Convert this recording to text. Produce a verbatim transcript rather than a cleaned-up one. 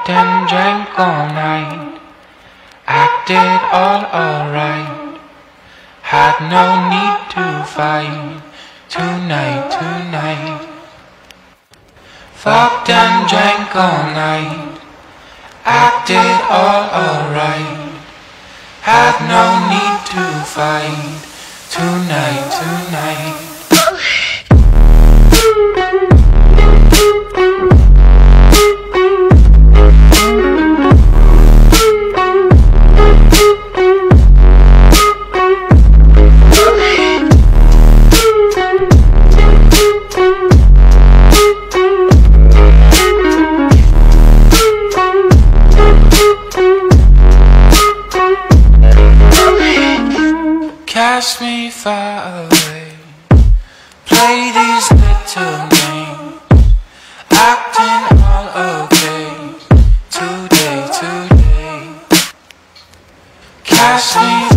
Fucked and drank all night, acted all alright, had no need to fight tonight, tonight. Fucked and drank all night, acted all alright, had no need to fight tonight, tonight. Cast me far away, play these little games, acting all okay, today, today. Cast me